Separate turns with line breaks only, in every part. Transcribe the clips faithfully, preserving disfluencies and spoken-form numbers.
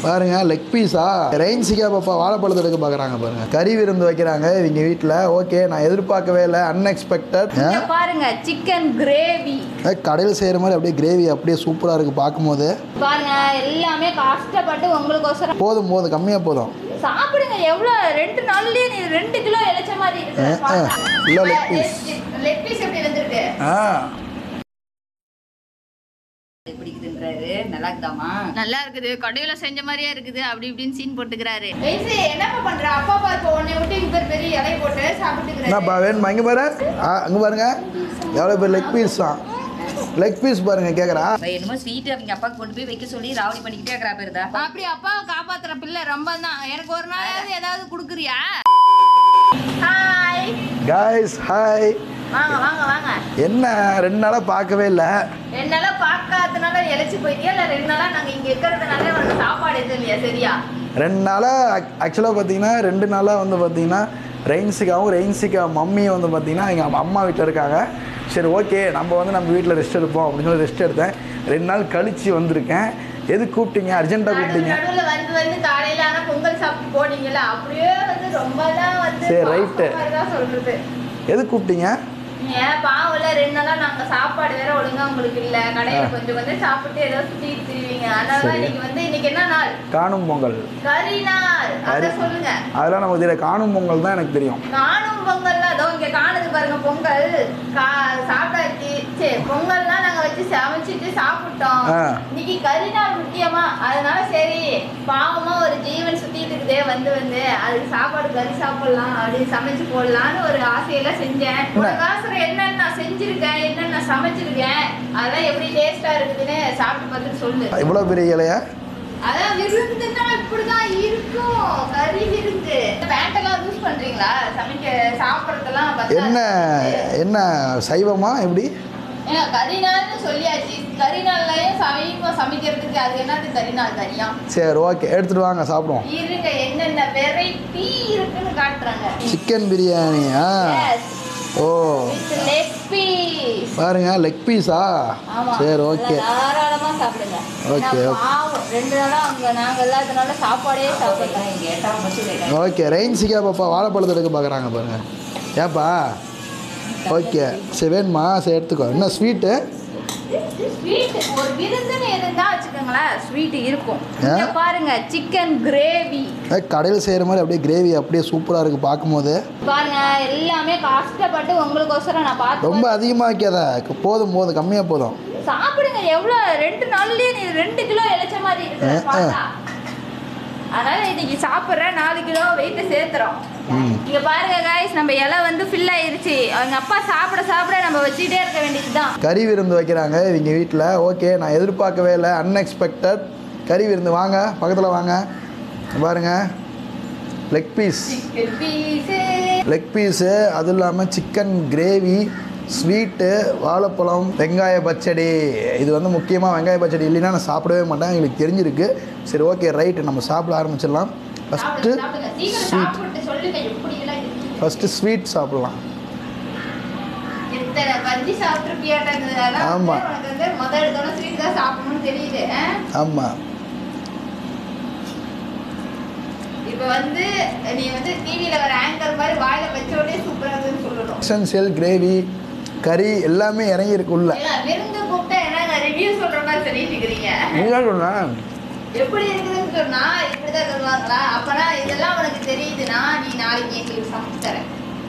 பாருங்க லெக் பீஸா ரெயின்சிக்கா பாப்பா வாழைப்பழத்தை எடுக்க பார்க்குறாங்க பாருங்க. கறி விருந்து வைக்கிறாங்க இவங்க வீட்டில். ஓகே, நான் எதிர்பார்க்கவே இல்லை, அன்எக்ஸ்பெக்டட்.
பாருங்க சிக்கன் கிரேவி
கடையில் செய்கிற மாதிரி அப்படியே கிரேவி அப்படியே சூப்பராக இருக்குது பார்க்கும்போது.
பாருங்க எல்லாமே கஷ்டப்பட்டு உங்களுக்கோசரம்.
போதும் போதும் கம்மியாக போதும்.
சாப்பிடுங்க. எவ்வளோ ரெண்டு நாள்லயே நீ ரெண்டு கிலோ இழைச்ச மாதிரி இருக்கு.
இல்லை லெக் பீஸ்
லெக் பீஸ் எப்படி வந்திருக்கு?
ஆ
நல்லா இருக்குதாமா? நல்லா இருக்குது. கடையில செஞ்ச மாதிரியே இருக்குது. அப்படி இப்படின்னு சீன் போட்டுக்கிறாரு. என்னப்பா பண்ற? அப்பா பாரு உன்னை விட்டு இங்க பெரிய இலை போட்டு சாப்பிட்டுக்கிறாரு.
என்னப்பா வேணுமா? இங்க பாரு. அங்க பாருங்க எவ்வளோ பேர் லெக் பீஸ் தான். லெக் பீஸ் பாருங்க கேக்குறா.
என்னமோ ஸ்வீட் அவங்க அப்பாவுக்கு கொண்டு போய் வைக்க சொல்லி ராவடி பண்ணிக்கிட்டே இருக்கிறா பேருதா. அப்படி அப்பாவை காப்பாத்துற பிள்ளை ரொம்ப தான். எனக்கு ஒரு நாளாவது ஏதாவது கொடுக்குறியா? Hi
guys, hi.
வாங்க வாங்க வாங்க.
என்ன ரெண்டு நாளா பார்க்கவே இல்லை.
ரெண்டு நாளா பார்க்காதனால இழைச்சி போயிட்டியா இல்லை ரெண்டு நாளா நாங்க இங்க இருக்கிறதுனால உனக்கு சாப்பாடு எதுவும் இல்லையா? சரியா,
ரெண்டு நாளாக ஆக்சுவலாக பார்த்தீங்கன்னா ரெண்டு நாளாக வந்து பார்த்தீங்கன்னா ரெயின்சிக்காவும் ரெயின்சிக்கா மம்மியும் வந்து பார்த்தீங்கன்னா எங்கள் அம்மா வீட்டில் இருக்காங்க. சரி ஓகே, நம்ம வந்து நம்ம வீட்டில் ரெஸ்ட் எடுப்போம் அப்படின்னு சொல்லி ரெஸ்ட் எடுத்தேன். ரெண்டு நாள் கழிச்சு வந்திருக்கேன். எது கூப்பிட்டீங்க? அர்ஜென்ட்டாக கூப்பிட்டீங்க?
நடுவில் வந்து வந்து காலையில் ஆனால் பொங்கல் சாப்பிட்டு போனீங்கல்ல, அப்படியே வந்து ரொம்ப தான் வந்து
சரி ரைட்டு.
சொல்கிறது.
எது கூப்பிட்டீங்க?
ஏன் பாவம்ல ரெண்டு நாளா நாங்க சாப்பாடு வேற ஒழுங்கா உங்களுக்கு இல்ல. கடையில கொஞ்சம் வந்து சாப்பிட்டு ஏதோ சுத்தி திரிவீங்க. அதனால இன்னைக்கு வந்து இன்னைக்கு என்ன நாள்?
காணும் பொங்கல்.
கறி நாள். அத சொல்லுங்க.
அதெல்லாம் நமக்கு தெரியல. காணும் பொங்கல் தான் எனக்கு தெரியும்.
காணும் பொங்கல்ல அதோ இங்க காணுது பாருங்க பொங்கல். சாப்பிட்டாச்சு. சரி, பொங்கல்லாம் நாங்க வச்சு சமைச்சிட்டு சாப்பிட்டோம். இன்னைக்கு கறி நாள் முக்கியமா, அதனால சரி பாவமா ஒரு ஜீவன் சுத்திட்டு இருக்குதே வந்து வந்து அதுக்கு சாப்பாடு கறி சாப்பிடலாம் அப்படின்னு சமைச்சு போடலான்னு ஒரு ஆசையெல்லாம் செஞ்சேன். என்னென்ன நான் செஞ்சிருக்கேன், என்னென்ன சமைச்சிருக்கேன், அதெல்லாம் எப்படி டேஸ்டா இருக்குதுன்னு சாப்பிட்டு பார்த்துட்டு சொல்லு.
இவ்வளோ பெரிய இலையா?
அதான் விருந்துன்னா இப்படிதான் இருக்கும். கறி விருந்து. பேண்ட் எல்லாம் யூஸ் பண்றீங்களா சமைக்க சாப்பிட்றதெல்லாம்?
என்ன என்ன சைவமா எப்படி?
ஏங்க கறி நாள்னு சொல்லியாச்சு. கறி நாள்லயும் சமைக்க சமைக்கிறதுக்கு அது என்னது கறி நாள் தனியா? சரி
ஓகே, எடுத்துட்டு வாங்க சாப்பிடுவோம்.
இருங்க என்னென்ன வெரைட்டி இருக்குன்னு காட்டுறாங்க.
சிக்கன் பிரியாணியா? ஓ
லெக் பீஸ்
பாருங்க லெக் பீஸா? சரி ஓகே,
தாராளமா சாப்பிடுங்க.
ஓகே
ரெண்டு நாளா அங்க நாங்க இல்லாதனால சாப்பாடே சாப்பிடுறோம்.
ஓகே, ரெயின்சிக்கா பாப்பா வாழைப்பழத்தை எடுக்க பார்க்குறாங்க பாருங்க. ஏப்பா ஓகே சரி வேணுமா? சரி எடுத்துக்கோ. என்ன ஸ்வீட்டு?
ஸ்வீட் ஒரு விருந்துன்னு இருந்தா வச்சுக்கோங்களேன், ஸ்வீட் இருக்கும். இங்க பாருங்க சிக்கன் கிரேவி.
கடையில் செய்கிற மாதிரி அப்படியே கிரேவி அப்படியே சூப்பராக இருக்குது பார்க்கும்போது.
பாருங்க எல்லாமே கஷ்டப்பட்டு உங்களுக்கோசரம் நான் பார்த்து.
ரொம்ப அதிகமாக வைக்காத, போதும் போதும் கம்மியாக போதும்.
சாப்பிடுங்க. எவ்வளோ ரெண்டு நாள்லயே நீ ரெண்டு கிலோ இழைச்ச மாதிரி இருக்கு. அதனால இன்னைக்கு சாப்பிட்ற நாலு கிலோ வெயிட்டை சேர்த்துறோம். இங்க பாருங்க காய்ஸ், நம்ம இலை வந்து ஃபில் ஆயிருச்சு. அவங்க அப்பா சாப்பிட சாப்பிட நம்ம வச்சுட்டே இருக்க வேண்டியதுதான்.
கறி விருந்து வைக்கிறாங்க இவங்க வீட்டில். ஓகே, நான் எதிர்பார்க்கவே இல்லை, அன்எக்ஸ்பெக்டட். கறி விருந்து. வாங்க பக்கத்தில் வாங்க. பாருங்க லெக் பீஸ் லெக் பீஸு அதுவும் இல்லாமல் சிக்கன் கிரேவி, ஸ்வீட்டு, வாழைப்பழம், வெங்காய பச்சடி. இது வந்து முக்கியமாக வெங்காய பச்சடி இல்லைன்னா நான் சாப்பிடவே மாட்டேன், எங்களுக்கு தெரிஞ்சிருக்கு. சரி ஓகே ரைட்டு, நம்ம சாப்பிட ஆரம்பிச்சிடலாம். ஃபஸ்ட்டு ஸ்வீட் ஃபஸ்ட்டு ஸ்வீட் சாப்பிட்லாம். ஆமாம் ஆமாம்.
இப்போ வந்து நீ வந்து டிவியில் வர ஆங்கர் மாதிரி வாயில வச்சோடே சூப்பராக இருக்குன்னு சொல்லணும்.
எசென்ஷியல் கிரேவி, கறி எல்லாமே இறங்கி இருக்கு உள்ள.
விருந்து கூப்பிட்டா என்ன ரிவ்யூ சொல்ற மாதிரி சொல்லிட்டு இருக்கிறீங்க?
நீங்க சொன்னா
எப்படி இருக்குதுன்னு சொன்னா இப்படிதான் சொல்லுவாங்களா? அப்பனா இதெல்லாம் உனக்கு தெரியுதுன்னா நீ நாளைக்கு எங்களுக்கு சமைச்சு தரேன்.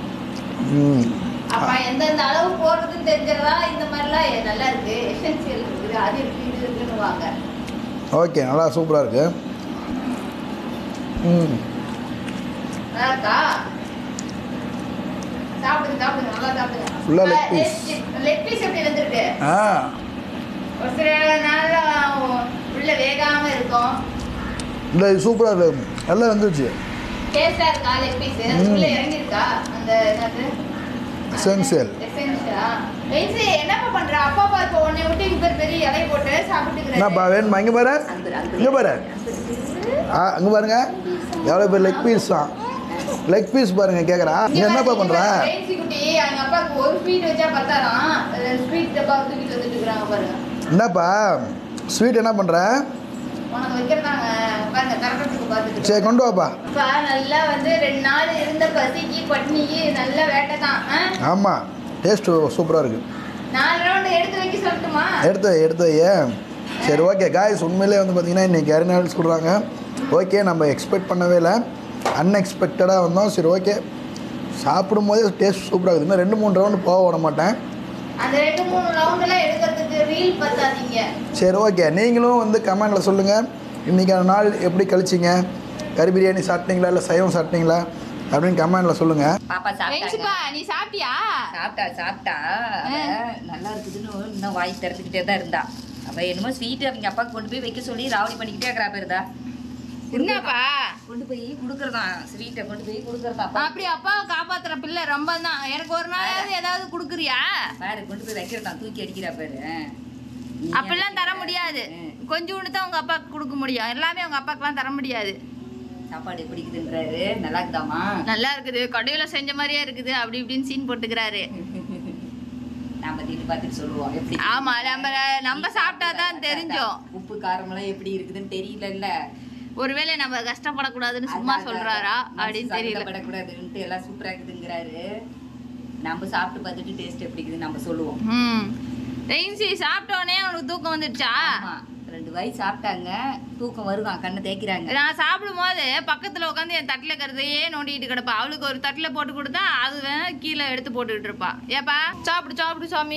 அப்ப எந்தெந்த அளவு போடுறதுன்னு தெரிஞ்சதா இந்த மாதிரிலாம் நல்லா இருக்கு. எசென்ஷியல் இருக்குது, அது இருக்கு, இது இருக்குன்னு வாங்க.
ஓகே, நல்லா சூப்பரா இருக்கு. ம்
நல்லா இருக்கா? சாப்பிடுங்க சாப்பிடுங்க, நல்லா சாப்பிடுங்க.
ஃபுல்லா லெக் பீஸ்.
லெக் பீஸ் எப்படி வந்திருக்கு?
ஆ
ஒரு சில நாள்ல உள்ள வேகாம இருக்கும்.
இல்லை இது சூப்பராக இருக்கு, நல்லா வந்துருச்சு.
டேஸ்டா இருக்கா லெக் பீஸ்? உள்ள இறங்கி இருக்கா அந்த என்னது
எசென்ஷியல்?
எசென்ஷியலா? வெயிஸ் என்னப்பா பண்ற? அப்பா பாரு உன்னை விட்டு இங்க பெரிய இலை போட்டு சாப்பிட்டுக்கிறாரு.
என்னப்பா வேணுமா? இங்க பாரு, இங்க பாரு. ஆ அங்க பாருங்க எவ்வளோ பேர் லெக் பீஸ் தான். லெக் பீஸ் பாருங்க கேட்குறா. நீ என்னப்பா பண்ற?
குட்டி அவங்க அப்பாவுக்கு ஒரு ஸ்வீட் வச்சா பத்தாதான், ஸ்வீட் டப்பா தூக்கிட்டு வந்துட்டு இருக்காங்க பாருங்க.
என்னப்பா ஸ்வீட் என்ன பண்ற?
உனக்கு வைக்கிறதாங்க பாருங்க. சாப்பிட்டு பார்த்துட்டு
சரி கொண்டு வாப்பா.
இப்போ நல்லா வந்து ரெண்டு நாள் இருந்த பசிக்கு பட்னிக்கு நல்ல வேட்டை தான்.
ஆமாம், டேஸ்ட்டு சூப்பராக இருக்குது.
நாலு ரவுண்டு எடுத்து வைக்க சொல்லட்டுமா?
எடுத்து வை எடுத்து வையே. சரி ஓகே காய்ஸ், உண்மையிலே வந்து பார்த்தீங்கன்னா இன்றைக்கி கறி நூடுல்ஸ் கொடுறாங்க. ஓகே, நம்ம எக்ஸ்பெக்ட் பண்ணவே இல்லை, அன்எக்ஸ்பெக்டடாக வந்தோம். சரி ஓகே, சாப்பிடும் போதே டேஸ்ட் சூப்பராக இருக்குது. இன்னும் ரெண்டு மூணு ரவுண்டு போக விட மாட்டேன்.
அந்த ரெண்டு மூணு ரவுண்டெல்லாம் எடுக்கிறதுக்கு ரீல் பத்தாதீங்க.
சரி ஓகே, நீங்களும் வந்து கமெண்டில் சொல்லுங்கள் இன்றைக்கான நாள் எப்படி கழிச்சிங்க, கறி பிரியாணி சாப்பிட்டீங்களா இல்லை சைவம் சாப்பிட்டீங்களா அப்படின்னு கமெண்டில் சொல்லுங்கள்.
பாப்பா சாப்பிட்டா
நீ சாப்பிட்டியா?
சாப்பிட்டா சாப்பிட்டா நல்லா இருக்குதுன்னு இன்னும் வாய் திறந்துக்கிட்டே தான் இருந்தா. அவள் என்னமோ ஸ்வீட்டு அவங்க அப்பாவுக்கு கொண்டு போய் வைக்க சொல்லி ராவடி பண்ணிக்கிட்டே இருக்கிறா பேருதா.
என்னப்பா
கொண்டு போய் கொடுக்குறதான், ஸ்வீட்டை கொண்டு போய் கொடுக்குறதா.
அப்படி அப்பாவை காப்பாத்துற பிள்ளை ரொம்ப தான். எனக்கு ஒரு நாளாவது ஏதாவது கொடுக்குறியா?
பாரு கொண்டு போய் வைக்கிறதான், தூக்கி அடிக்கிறா பேரு.
அப்படிலாம் தர முடியாது. கொஞ்சோண்டு தான் உங்க அப்பாவுக்கு கொடுக்க முடியும், எல்லாமே உங்க அப்பாவுக்குலாம் தர முடியாது.
சாப்பாடு எப்படி இருக்குதுன்றாரு. நல்லா இருக்குதாமா?
நல்லா இருக்குது, கடையில செஞ்ச மாதிரியே இருக்குது அப்படி இப்படின்னு சீன் போட்டுக்கிறாரு.
நம்ம திட்டு பார்த்துட்டு சொல்லுவோம் எப்படி.
ஆமா, நம்ம நம்ம சாப்பிட்டாதான் தெரிஞ்சோம்
உப்பு காரமெல்லாம் எப்படி இருக்குதுன்னு தெரியல.
ஒருவேளை நம்ம கஷ்டப்படக்கூடாதுன்னு சும்மா சொல்றாரா அப்படின்னு தெரியல.
படக்கூடாதுன்ட்டு எல்லாம் சூப்பரா இருக்குதுங்கிறாரு. நம்ம சாப்பிட்டு பார்த்துட்டு டேஸ்ட் எப்படி இருக்குதுன்னு நம்ம சொல்லுவோம்.
ம் ரெயின்சி சாப்பிட்டோன்னே அவனுக்கு தூக்கம் வந்துடுச்சா?
ரெண்டு வாய் சாப்பிட்டாங்க, தூக்கம் வருவான், கண்ணை தேய்க்கிறாங்க.
நான் சாப்பிடும் போது பக்கத்துல உட்காந்து என் தட்டுல கருதையே நோண்டிட்டு கிடப்பா. அவளுக்கு ஒரு தட்டுல போட்டு கொடுத்தா அது வேணா கீழே எடுத்து போட்டுக்கிட்டு இருப்பா. ஏப்பா சாப்பிடு சாப்பிடு சாமி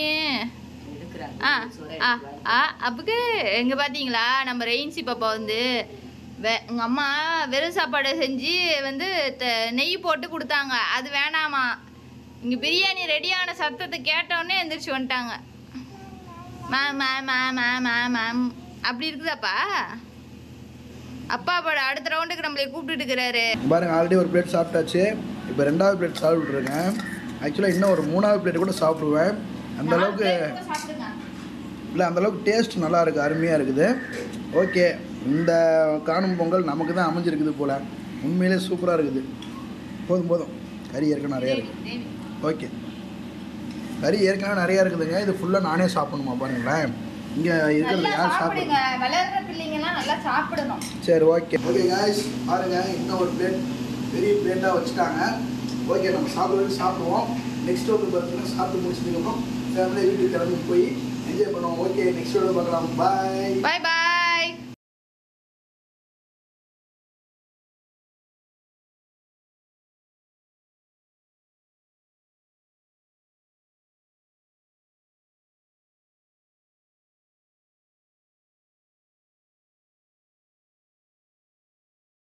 அப்புக்கு. எங்க பாத்தீங்களா நம்ம ரெயின்சி பாப்பா வந்து வெ உங்க அம்மா வெறும் சாப்பாடு செஞ்சு வந்து நெய் போட்டு கொடுத்தாங்க, அது வேணாமா. இங்க பிரியாணி ரெடியான சத்தத்தை கேட்டோடனே எந்திரிச்சு வந்துட்டாங்க. Ma'am ma'am ma'am ma'am ma'am ma'am அப்படி இருக்குதாப்பா? அப்பா பட அடுத்த ரவுண்டுக்கு நம்மளை கூப்பிட்டுட்டு இருக்கிறாரு
பாருங்க. ஆல்ரெடி ஒரு பிளேட் சாப்பிட்டாச்சு, இப்போ ரெண்டாவது பிளேட் சாப்பிட்டுருக்கேன். ஆக்சுவலாக இன்னும் ஒரு மூணாவது பிளேட் கூட சாப்பிடுவேன். அந்த அளவுக்கு இல்லை, அந்தளவுக்கு டேஸ்ட் நல்லா இருக்குது, அருமையாக இருக்குது. ஓகே, இந்த காணும் பொங்கல் நமக்கு தான் அமைஞ்சிருக்குது போல். உண்மையிலே சூப்பராக இருக்குது. போதும் போதும், கறி ஏற்கனவே நிறையா இருக்குது. ஓகே, கறி ஏற்கனவே நிறையா இருக்குதுங்க. இது ஃபுல்லாக நானே சாப்பிடணுமா பாருங்களேன். இங்கே இருக்கிறது யார் சாப்பிடுங்க?
வளர்ற பிள்ளைங்கலாம் நல்லா சாப்பிடணும்.
சரி ஓகே ஓகே காய்ஸ், பாருங்கள் இன்னும் ஒரு பிளேட் பெரிய பிளேட்டாக வச்சுட்டாங்க. ஓகே, நம்ம சாப்பிடுறது சாப்பிடுவோம். நெக்ஸ்ட் வந்து பார்த்தீங்கன்னா சாப்பிட்டு முடிச்சதுக்கப்புறம் ஃபேமிலியை வீட்டுக்கு கிளம்பி போய் என்ஜாய் பண்ணுவோம். ஓகே, நெக்ஸ்ட் வீடியோ பார்க்கலாம். பாய்
பாய் பாய்.